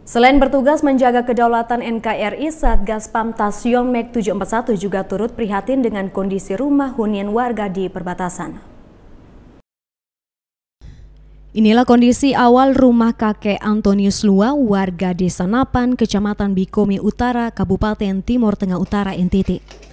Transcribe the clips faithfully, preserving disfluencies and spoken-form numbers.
Selain bertugas menjaga kedaulatan N K R I, Satgas Pamtas Yonmek tujuh empat satu juga turut prihatin dengan kondisi rumah hunian warga di perbatasan. Inilah kondisi awal rumah kakek Antonius Lua, warga Desa Napan, Kecamatan Bikomi Utara, Kabupaten Timur Tengah Utara, N T T.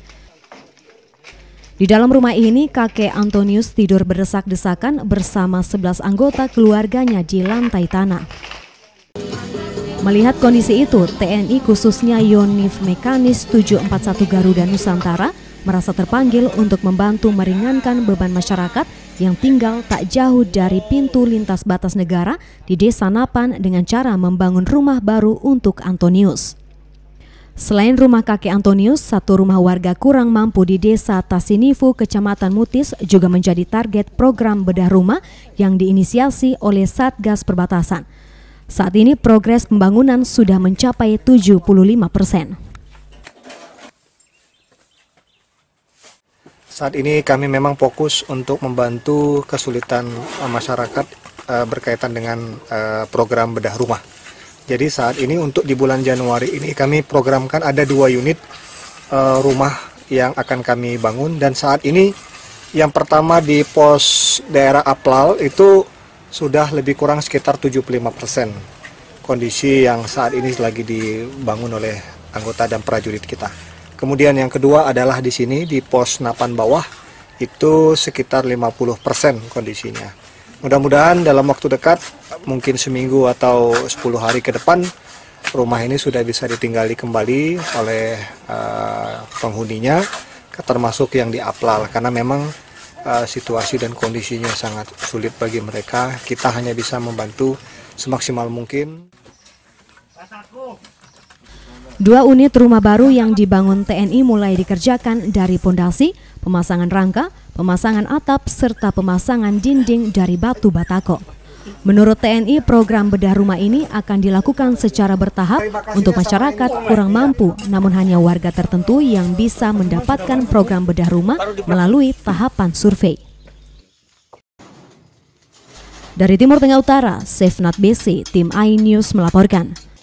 Di dalam rumah ini, kakek Antonius tidur berdesak-desakan bersama sebelas anggota keluarganya di lantai tanah. Melihat kondisi itu, T N I khususnya Yonif Mekanis tujuh empat satu Garuda Nusantara merasa terpanggil untuk membantu meringankan beban masyarakat yang tinggal tak jauh dari pintu lintas batas negara di Desa Napan dengan cara membangun rumah baru untuk Antonius. Selain rumah kakek Antonius, satu rumah warga kurang mampu di Desa Tasinifu, Kecamatan Mutis juga menjadi target program bedah rumah yang diinisiasi oleh Satgas Perbatasan. Saat ini progres pembangunan sudah mencapai tujuh puluh lima persen. Saat ini kami memang fokus untuk membantu kesulitan masyarakat uh, berkaitan dengan uh, program bedah rumah. Jadi saat ini untuk di bulan Januari ini kami programkan ada dua unit uh, rumah yang akan kami bangun, dan saat ini yang pertama di pos daerah Aplal itu sudah lebih kurang sekitar tujuh puluh lima persen kondisi yang saat ini lagi dibangun oleh anggota dan prajurit kita. Kemudian yang kedua adalah di sini di pos Napan bawah itu sekitar lima puluh persen kondisinya. Mudah-mudahan dalam waktu dekat, mungkin seminggu atau sepuluh hari ke depan, rumah ini sudah bisa ditinggali kembali oleh uh, penghuninya, termasuk yang di Aplal, karena memang uh, situasi dan kondisinya sangat sulit bagi mereka. Kita hanya bisa membantu semaksimal mungkin. Dua unit rumah baru yang dibangun T N I mulai dikerjakan dari pondasi, pemasangan rangka, pemasangan atap, serta pemasangan dinding dari batu batako. Menurut T N I, program bedah rumah ini akan dilakukan secara bertahap untuk masyarakat kurang mampu, namun hanya warga tertentu yang bisa mendapatkan program bedah rumah melalui tahapan survei. Dari Timur Tengah Utara, Sefnat B C, tim iNews melaporkan.